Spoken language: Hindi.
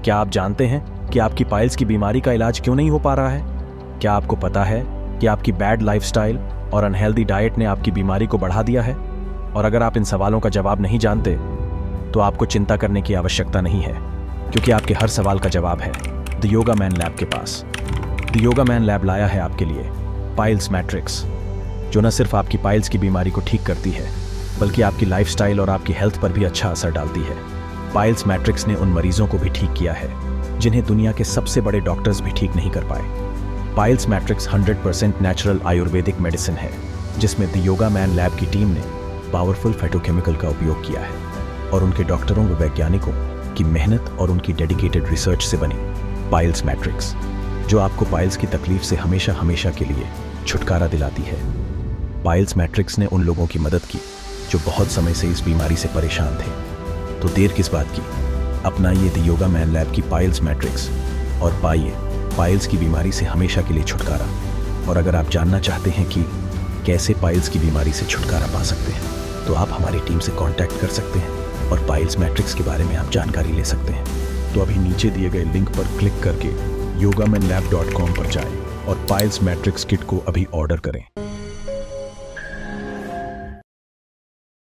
क्या आप जानते हैं कि आपकी पाइल्स की बीमारी का इलाज क्यों नहीं हो पा रहा है? क्या आपको पता है कि आपकी बैड लाइफस्टाइल और अनहेल्दी डाइट ने आपकी बीमारी को बढ़ा दिया है? और अगर आप इन सवालों का जवाब नहीं जानते तो आपको चिंता करने की आवश्यकता नहीं है, क्योंकि आपके हर सवाल का जवाब है द योगा मैन लैब के पास। द योगा मैन लैब लाया है आपके लिए पाइल्स मैट्रिक्स, जो न सिर्फ आपकी पाइल्स की बीमारी को ठीक करती है बल्कि आपकी लाइफस्टाइल और आपकी हेल्थ पर भी अच्छा असर डालती है। पाइल्स मैट्रिक्स ने उन मरीजों को भी ठीक किया है जिन्हें दुनिया के सबसे बड़े डॉक्टर्स भी ठीक नहीं कर पाए। Piles matrix 100% natural ayurvedic medicine है, जिसमें द योगा मैन लैब की टीम ने पावरफुल फाइटोकेमिकल का उपयोग किया है और उनके डॉक्टरों व वैज्ञानिकों की मेहनत और उनकी डेडिकेटेड रिसर्च से बनी पाइल्स मैट्रिक्स, जो आपको पाइल्स की तकलीफ से हमेशा हमेशा के लिए छुटकारा दिलाती है। पाइल्स मैट्रिक्स ने उन लोगों की मदद की जो बहुत समय से इस बीमारी से परेशान थे, तो देर किस बात की, अपनाइए द योगा मैन लैब की पाइल्स मैट्रिक्स और पाइए पाइल्स की बीमारी से हमेशा के लिए छुटकारा। और अगर आप जानना चाहते हैं कि कैसे पाइल्स की बीमारी से छुटकारा पा सकते हैं, तो आप हमारी टीम से कांटेक्ट कर सकते हैं और पाइल्स मैट्रिक्स के बारे में आप जानकारी ले सकते हैं। तो अभी नीचे दिए गए लिंक पर क्लिक करके yogamanlab.com पर जाएं और पाइल्स मैट्रिक्स किट को अभी ऑर्डर करें।